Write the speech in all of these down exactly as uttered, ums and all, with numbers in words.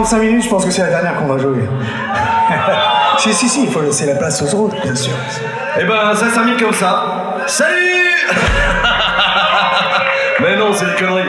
trente-cinq minutes, je pense que c'est la dernière qu'on va jouer. Si, si, si, il faut laisser la place aux autres, bien sûr. Eh ben, ça se termine comme ça. Salut. Mais non, c'est des conneries.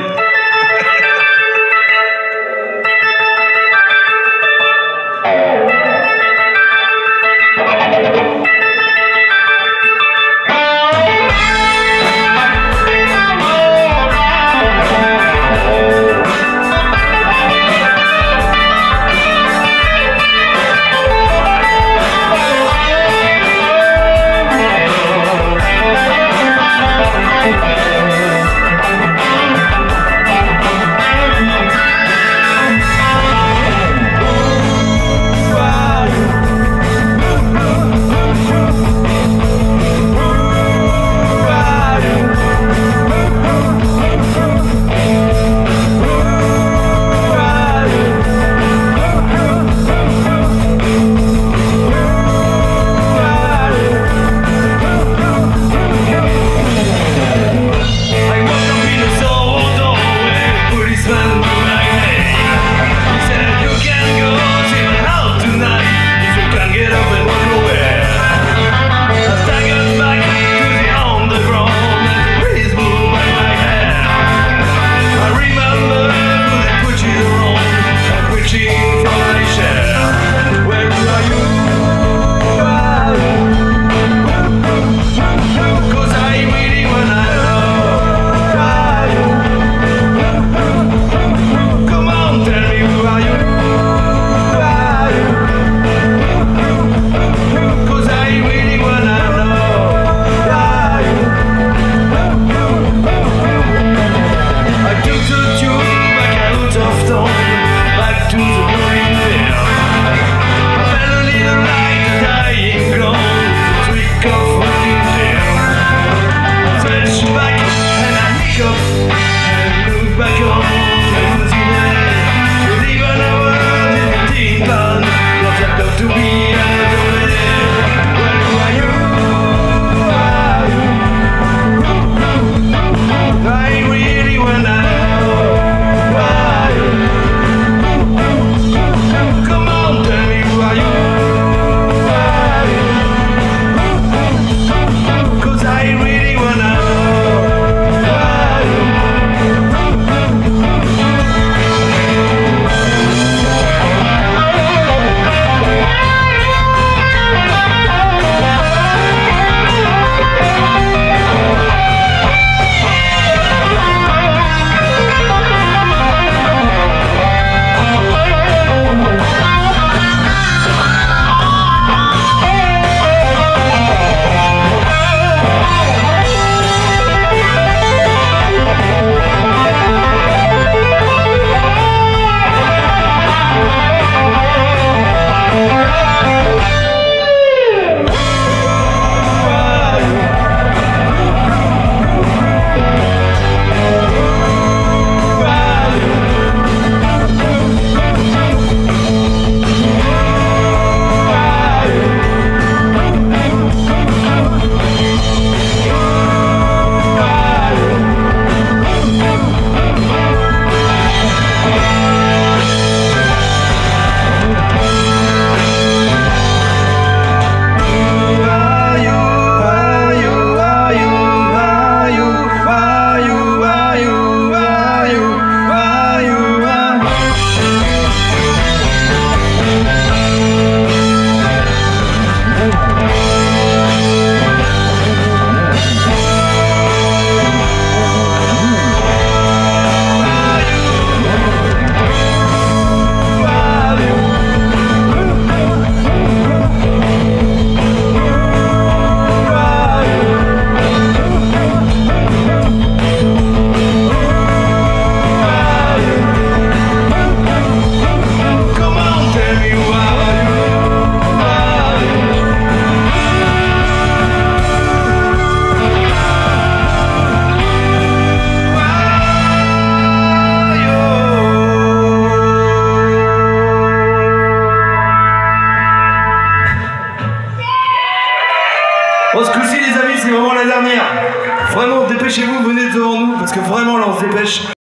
Bon, ce coup-ci, les amis, c'est vraiment la dernière. Vraiment, dépêchez-vous, venez devant nous, parce que vraiment, là, on se dépêche.